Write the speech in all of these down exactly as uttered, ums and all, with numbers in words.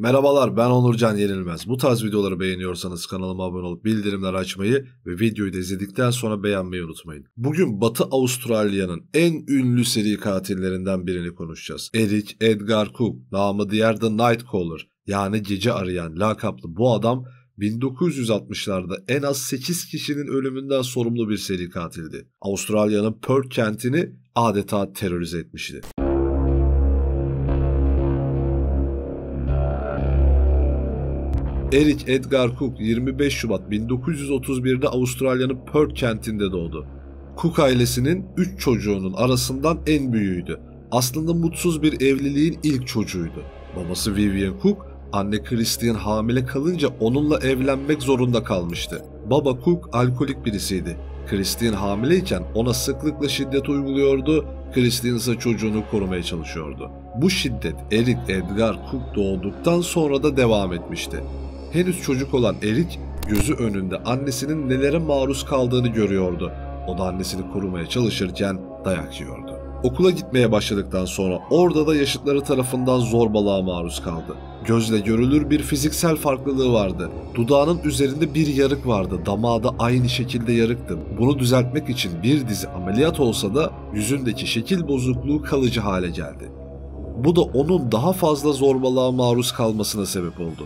Merhabalar, ben Onurcan Yenilmez. Bu tarz videoları beğeniyorsanız kanalıma abone olup bildirimleri açmayı ve videoyu da izledikten sonra beğenmeyi unutmayın. Bugün Batı Avustralya'nın en ünlü seri katillerinden birini konuşacağız. Eric Edgar Cook, namı diğer The Nightcaller, yani gece arayan lakaplı bu adam bin dokuz yüz altmışlarda en az sekiz kişinin ölümünden sorumlu bir seri katildi. Avustralya'nın Perth kentini adeta terörize etmişti. Eric Edgar Cook yirmi beş Şubat bin dokuz yüz otuz bir'de Avustralya'nın Perth kentinde doğdu. Cook ailesinin üç çocuğunun arasından en büyüğüydü. Aslında mutsuz bir evliliğin ilk çocuğuydu. Babası Vivian Cook, anne Christine hamile kalınca onunla evlenmek zorunda kalmıştı. Baba Cook alkolik birisiydi. Christine hamileyken ona sıklıkla şiddet uyguluyordu, Christine ise çocuğunu korumaya çalışıyordu. Bu şiddet Eric Edgar Cook doğduktan sonra da devam etmişti. Henüz çocuk olan Eric, gözü önünde annesinin nelere maruz kaldığını görüyordu. O da annesini korumaya çalışırken dayak yiyordu. Okula gitmeye başladıktan sonra orada da yaşıtları tarafından zorbalığa maruz kaldı. Gözle görülür bir fiziksel farklılığı vardı. Dudağının üzerinde bir yarık vardı, damağı da aynı şekilde yarıktı. Bunu düzeltmek için bir dizi ameliyat olsa da yüzündeki şekil bozukluğu kalıcı hale geldi. Bu da onun daha fazla zorbalığa maruz kalmasına sebep oldu.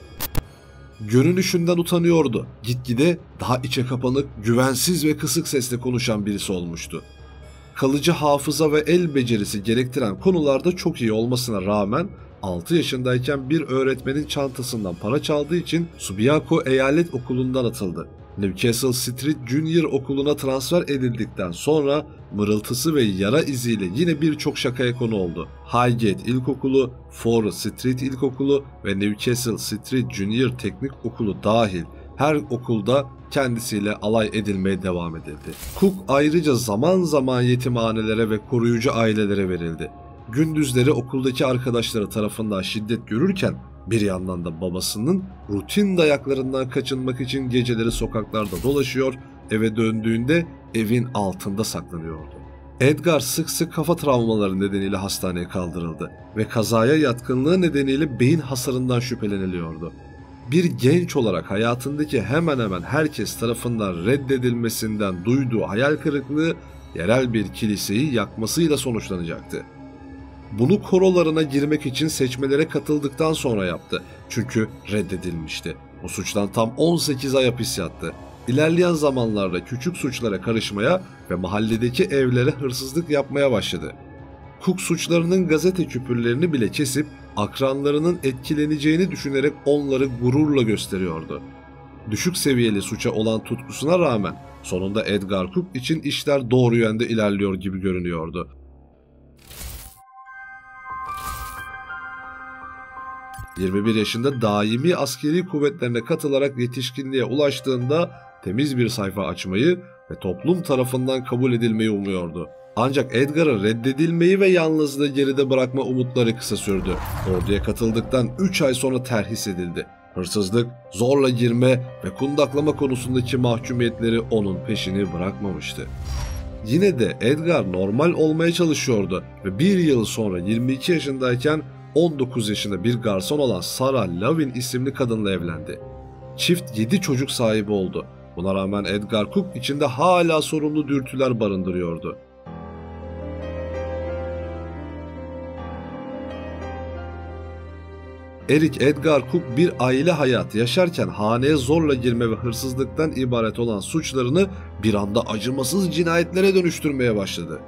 Görünüşünden utanıyordu. Gitgide daha içe kapanık, güvensiz ve kısık sesle konuşan birisi olmuştu. Kalıcı hafıza ve el becerisi gerektiren konularda çok iyi olmasına rağmen altı yaşındayken bir öğretmenin çantasından para çaldığı için Subiaco Eyalet Okulu'ndan atıldı. Newcastle Street Junior Okulu'na transfer edildikten sonra mırıltısı ve yara iziyle yine birçok şakaya konu oldu. Highgate İlkokulu, Forest Street İlkokulu ve Newcastle Street Junior Teknik Okulu dahil her okulda kendisiyle alay edilmeye devam edildi. Cook ayrıca zaman zaman yetimhanelere ve koruyucu ailelere verildi. Gündüzleri okuldaki arkadaşları tarafından şiddet görürken bir yandan da babasının rutin dayaklarından kaçınmak için geceleri sokaklarda dolaşıyor, eve döndüğünde evin altında saklanıyordu. Edgar sık sık kafa travmaları nedeniyle hastaneye kaldırıldı ve kazaya yatkınlığı nedeniyle beyin hasarından şüpheleniliyordu. Bir genç olarak hayatındaki hemen hemen herkes tarafından reddedilmesinden duyduğu hayal kırıklığı yerel bir kiliseyi yakmasıyla sonuçlanacaktı. Bunu korolarına girmek için seçmelere katıldıktan sonra yaptı. Çünkü reddedilmişti. O suçtan tam on sekiz ay hapis yattı. İlerleyen zamanlarda küçük suçlara karışmaya ve mahalledeki evlere hırsızlık yapmaya başladı. Cook suçlarının gazete küpürlerini bile kesip akranlarının etkileneceğini düşünerek onları gururla gösteriyordu. Düşük seviyeli suça olan tutkusuna rağmen sonunda Edgar Cook için işler doğru yönde ilerliyor gibi görünüyordu. yirmi bir yaşında daimi askeri kuvvetlerine katılarak yetişkinliğe ulaştığında temiz bir sayfa açmayı ve toplum tarafından kabul edilmeyi umuyordu. Ancak Edgar'ın reddedilmeyi ve yalnızlığı geride bırakma umutları kısa sürdü. Orduya katıldıktan üç ay sonra terhis edildi. Hırsızlık, zorla girme ve kundaklama konusundaki mahkumiyetleri onun peşini bırakmamıştı. Yine de Edgar normal olmaya çalışıyordu ve bir yıl sonra yirmi iki yaşındayken on dokuz yaşında bir garson olan Sarah Lavin isimli kadınla evlendi. Çift yedi çocuk sahibi oldu. Buna rağmen Edgar Cook içinde hala sorumlu dürtüler barındırıyordu. Eric Edgar Cook bir aile hayatı yaşarken haneye zorla girme ve hırsızlıktan ibaret olan suçlarını bir anda acımasız cinayetlere dönüştürmeye başladı.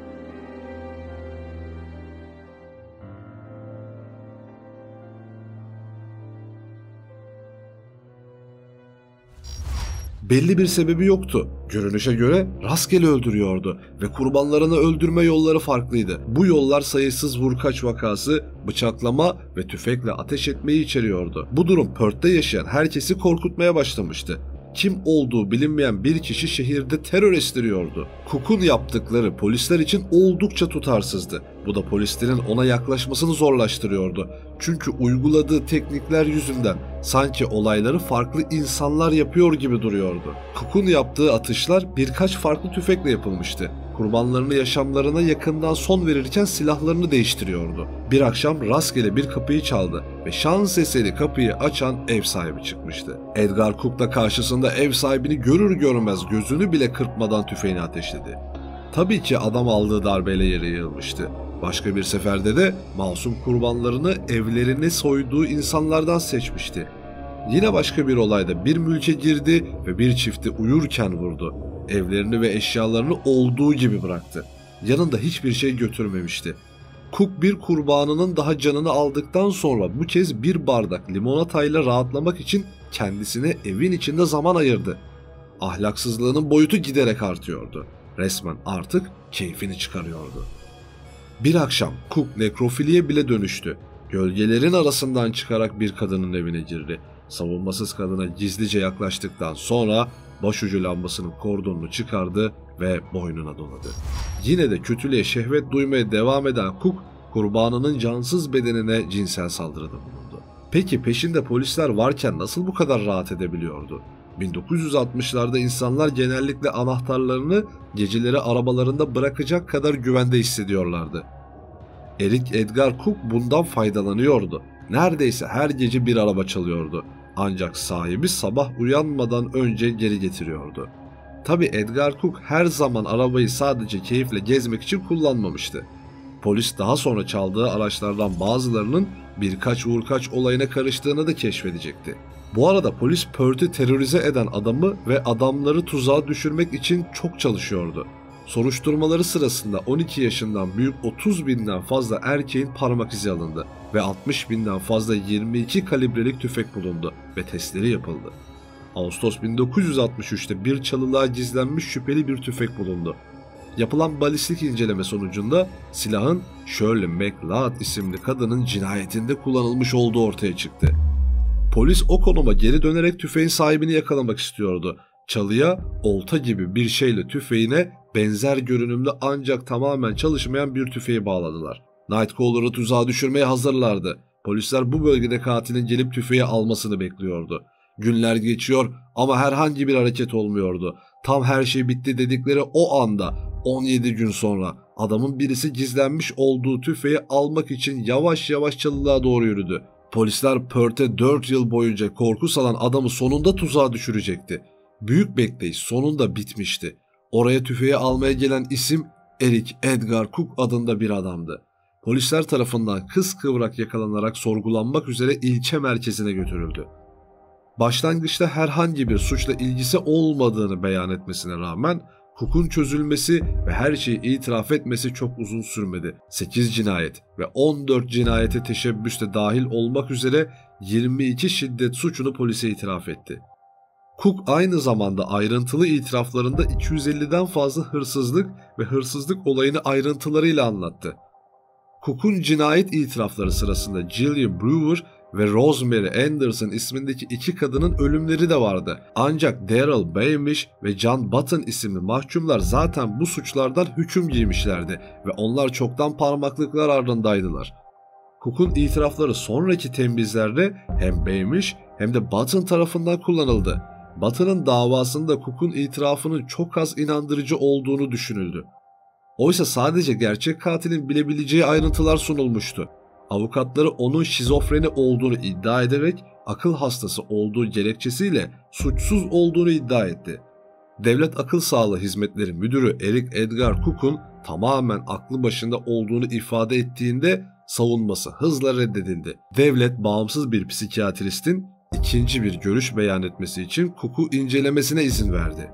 Belli bir sebebi yoktu. Görünüşe göre rastgele öldürüyordu ve kurbanlarını öldürme yolları farklıydı. Bu yollar sayısız vurkaç vakası, bıçaklama ve tüfekle ateş etmeyi içeriyordu. Bu durum Perth'te yaşayan herkesi korkutmaya başlamıştı. Kim olduğu bilinmeyen bir kişi şehirde terör estiriyordu. Cook'un yaptıkları polisler için oldukça tutarsızdı. Bu da polislerin ona yaklaşmasını zorlaştırıyordu. Çünkü uyguladığı teknikler yüzünden sanki olayları farklı insanlar yapıyor gibi duruyordu. Cook'un yaptığı atışlar birkaç farklı tüfekle yapılmıştı. kurbanlarını yaşamlarına yakından son verirken silahlarını değiştiriyordu. Bir akşam rastgele bir kapıyı çaldı ve şans eseri kapıyı açan ev sahibi çıkmıştı. Edgar Cook da karşısında ev sahibini görür görmez gözünü bile kırpmadan tüfeğini ateşledi. Tabii ki adam aldığı darbeyle yere yığılmıştı. Başka bir seferde de masum kurbanlarını evlerini soyduğu insanlardan seçmişti. Yine başka bir olayda bir mülke girdi ve bir çifti uyurken vurdu. Evlerini ve eşyalarını olduğu gibi bıraktı. Yanında hiçbir şey götürmemişti. Cook bir kurbanının daha canını aldıktan sonra bu kez bir bardak limonatayla rahatlamak için kendisine evin içinde zaman ayırdı. Ahlaksızlığının boyutu giderek artıyordu. Resmen artık keyfini çıkarıyordu. Bir akşam Cook nekrofiliye bile dönüştü. Gölgelerin arasından çıkarak bir kadının evine girdi. Savunmasız kadına gizlice yaklaştıktan sonra başucu lambasının kordonunu çıkardı ve boynuna doladı. Yine de kötülüğe şehvet duymaya devam eden Cook, kurbanının cansız bedenine cinsel saldırıda bulundu. Peki peşinde polisler varken nasıl bu kadar rahat edebiliyordu? bin dokuz yüz altmışlarda insanlar genellikle anahtarlarını geceleri arabalarında bırakacak kadar güvende hissediyorlardı. Eric Edgar Cook bundan faydalanıyordu. Neredeyse her gece bir araba çalıyordu. Ancak sahibi sabah uyanmadan önce geri getiriyordu. Tabi Edgar Cook her zaman arabayı sadece keyifle gezmek için kullanmamıştı. Polis daha sonra çaldığı araçlardan bazılarının birkaç vurkaç olayına karıştığını da keşfedecekti. Bu arada polis Perth'i terörize eden adamı ve adamları tuzağa düşürmek için çok çalışıyordu. Soruşturmaları sırasında on iki yaşından büyük otuz binden fazla erkeğin parmak izi alındı ve altmış binden fazla yirmi iki kalibrelik tüfek bulundu ve testleri yapıldı. Ağustos bin dokuz yüz altmış üçte bir çalılığa gizlenmiş şüpheli bir tüfek bulundu. Yapılan balistik inceleme sonucunda silahın Shirley MacLeod isimli kadının cinayetinde kullanılmış olduğu ortaya çıktı. Polis o konuma geri dönerek tüfeğin sahibini yakalamak istiyordu. Çalıya olta gibi bir şeyle tüfeğine benzer görünümlü ancak tamamen çalışmayan bir tüfeği bağladılar. Nightcrawler'ı tuzağa düşürmeye hazırlardı. Polisler bu bölgede katilin gelip tüfeği almasını bekliyordu. Günler geçiyor ama herhangi bir hareket olmuyordu. Tam her şey bitti dedikleri o anda on yedi gün sonra adamın birisi gizlenmiş olduğu tüfeği almak için yavaş yavaş çalılığa doğru yürüdü. Polisler Perth'e dört yıl boyunca korku salan adamı sonunda tuzağa düşürecekti. Büyük bekleyiş sonunda bitmişti. Oraya tüfeği almaya gelen isim Eric Edgar Cook adında bir adamdı. Polisler tarafından kıskıvrak yakalanarak sorgulanmak üzere ilçe merkezine götürüldü. Başlangıçta herhangi bir suçla ilgisi olmadığını beyan etmesine rağmen Cook'un çözülmesi ve her şeyi itiraf etmesi çok uzun sürmedi. sekiz cinayet ve on dört cinayete teşebbüs de dahil olmak üzere yirmi iki şiddet suçunu polise itiraf etti. Cook aynı zamanda ayrıntılı itiraflarında iki yüz elliden fazla hırsızlık ve hırsızlık olayını ayrıntılarıyla anlattı. Cook'un cinayet itirafları sırasında Gillian Brewer ve Rosemary Anderson ismindeki iki kadının ölümleri de vardı. Ancak Daryl Baymish ve John Button isimli mahkumlar zaten bu suçlardan hüküm giymişlerdi ve onlar çoktan parmaklıklar ardındaydılar. Cook'un itirafları sonraki temizlerde hem Baymish hem de Button tarafından kullanıldı. Button'ın davasında Cook'un itirafının çok az inandırıcı olduğunu düşünüldü. Oysa sadece gerçek katilin bilebileceği ayrıntılar sunulmuştu. Avukatları onun şizofreni olduğunu iddia ederek akıl hastası olduğu gerekçesiyle suçsuz olduğunu iddia etti. Devlet Akıl Sağlığı Hizmetleri Müdürü Eric Edgar Cook'un tamamen aklı başında olduğunu ifade ettiğinde savunması hızla reddedildi. Devlet bağımsız bir psikiyatristin ikinci bir görüş beyan etmesi için Cook'u incelemesine izin verdi.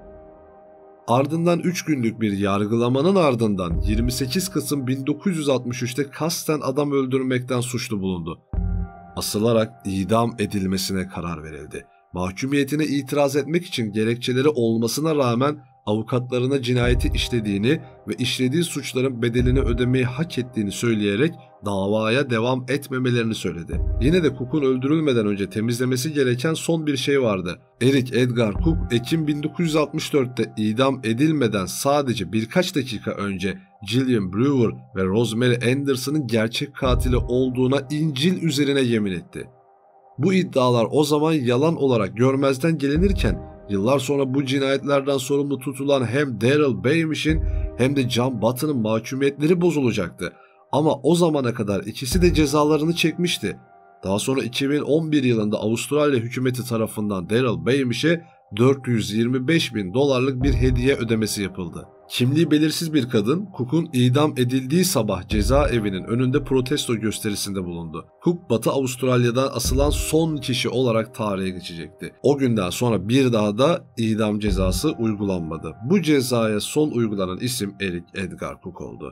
Ardından üç günlük bir yargılamanın ardından yirmi sekiz Kasım bin dokuz yüz altmış üçte kasten adam öldürmekten suçlu bulundu. Asılarak idam edilmesine karar verildi. Mahkumiyetine itiraz etmek için gerekçeleri olmasına rağmen avukatlarına cinayeti işlediğini ve işlediği suçların bedelini ödemeyi hak ettiğini söyleyerek davaya devam etmemelerini söyledi. Yine de Cook'un öldürülmeden önce temizlemesi gereken son bir şey vardı. Eric Edgar Cook, Ekim bin dokuz yüz altmış dörtte idam edilmeden sadece birkaç dakika önce Gillian Brewer ve Rosemary Anderson'ın gerçek katili olduğuna İncil üzerine yemin etti. Bu iddialar o zaman yalan olarak görmezden gelinirken, yıllar sonra bu cinayetlerden sorumlu tutulan hem Daryl Baymish'in hem de John Button'ın mahkumiyetleri bozulacaktı. Ama o zamana kadar ikisi de cezalarını çekmişti. Daha sonra iki bin on bir yılında Avustralya hükümeti tarafından Daryl Bayimish'e dört yüz yirmi beş bin dolarlık bir hediye ödemesi yapıldı. Kimliği belirsiz bir kadın, Cook'un idam edildiği sabah cezaevinin önünde protesto gösterisinde bulundu. Cook, Batı Avustralya'dan asılan son kişi olarak tarihe geçecekti. O günden sonra bir daha da idam cezası uygulanmadı. Bu cezaya son uygulanan isim Eric Edgar Cook oldu.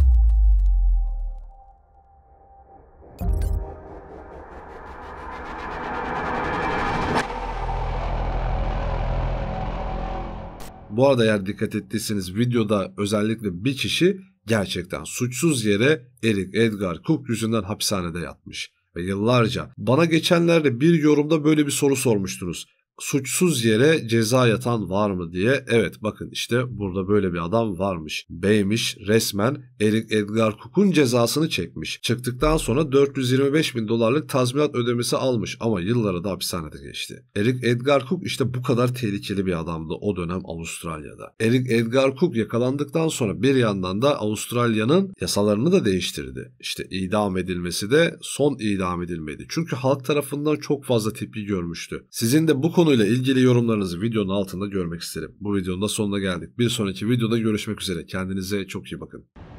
Bu arada eğer dikkat ettiyseniz videoda özellikle bir kişi gerçekten suçsuz yere Eric Edgar Cook yüzünden hapishanede yatmış. Ve yıllarca bana geçenlerde bir yorumda böyle bir soru sormuştunuz. Suçsuz yere ceza yatan var mı diye. Evet, bakın işte burada böyle bir adam varmış. Beymiş resmen Eric Edgar Cook'un cezasını çekmiş. Çıktıktan sonra dört yüz yirmi beş bin dolarlık tazminat ödemesi almış ama yılları da hapishanede geçti. Eric Edgar Cook işte bu kadar tehlikeli bir adamdı o dönem Avustralya'da. Eric Edgar Cook yakalandıktan sonra bir yandan da Avustralya'nın yasalarını da değiştirdi. İşte idam edilmesi de son idam edilmedi. Çünkü halk tarafından çok fazla tepki görmüştü. Sizin de bu konu ile ilgili yorumlarınızı videonun altında görmek isterim. Bu videonun da sonuna geldik. Bir sonraki videoda görüşmek üzere. Kendinize çok iyi bakın.